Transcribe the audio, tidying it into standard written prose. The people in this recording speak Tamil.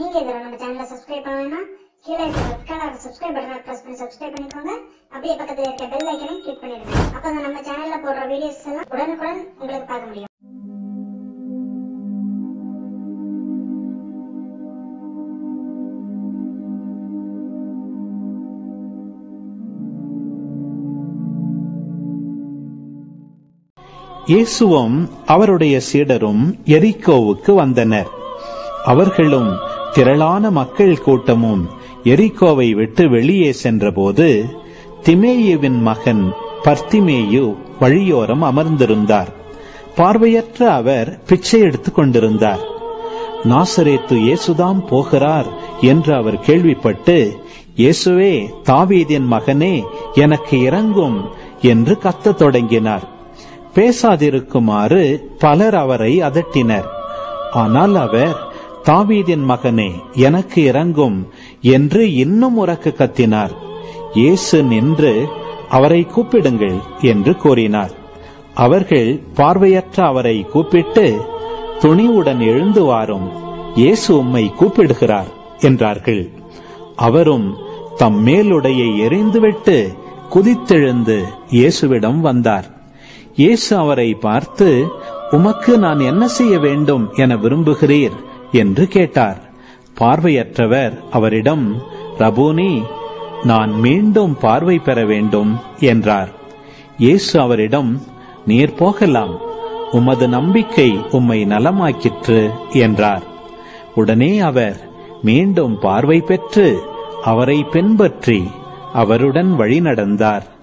நீங்க இதெல்லாம் நம்ம சேனலை சப்ஸ்கிரைப் பண்ணணும்னா கீழே இருக்க ரெட் கலர் சப்ஸ்கிரைப் பட்டனை பிரஸ் பண்ணி சப்ஸ்கிரைப் பண்ணிக்கோங்க. அப்படியே பக்கத்துல இருக்க பெல் ஐக்கனையும் கிளிக் பண்ணிடுங்க. அப்பதான் நம்ம சேனல்ல போடுற வீடியோஸ் எல்லாம் உடனுக்குடன் உங்களுக்கு பார்க்க முடியும். இயேசுவும் அவருடைய சீடரும் எரிகோவுக்கு வந்தனர். அவர்களும் திரளான மக்கள் கூட்டமும் எரிகோவை விட்டு வெளியே சென்றபோது திமேயுவின் மகன் பர்த்திமேயு வழியோரம் அமர்ந்திருந்தார். பார்வையற்ற அவர் பிச்சை எடுத்துக் கொண்டிருந்தார். நாசரேத்து இயேசுதாம் போகிறார் என்று அவர் கேள்விப்பட்டு, இயேசுவே, தாவீதின் மகனே, எனக்கு இரங்கும் என்று கத்தத் தொடங்கினார். பேசாதிருக்குமாறு பலர் அவரை அதட்டினர். ஆனால் அவர், தாவீதின் மகனே, எனக்கு இரங்கும் என்று இன்னும் உரக்க கத்தினார். இயேசு நின்று, அவரை கூப்பிடுங்கள் என்று கூறினார். அவர்கள் பார்வையற்ற அவரை கூப்பிட்டு, துணிவுடன் எழுந்து வாரும், இயேசு உம்மை கூப்பிடுகிறார் என்றார்கள். அவரும் தம் மேலுடையை எறிந்துவிட்டு குதித்தெழுந்து இயேசுவிடம் வந்தார். இயேசு அவரை பார்த்து, உமக்கு நான் என்ன செய்ய வேண்டும் என விரும்புகிறீர் என்று கேட்டார். பார்வையற்றவர் அவரிடம், ரபூனி, நான் மீண்டும் பார்வை பெற வேண்டும் என்றார். இயேசு அவரிடம், நீர் போகலாம், உமது நம்பிக்கை உம்மை நலமாக்கிற்று என்றார். உடனே அவர் மீண்டும் பார்வை பெற்று அவரை பின்பற்றி அவருடன் வழி நடந்தார்.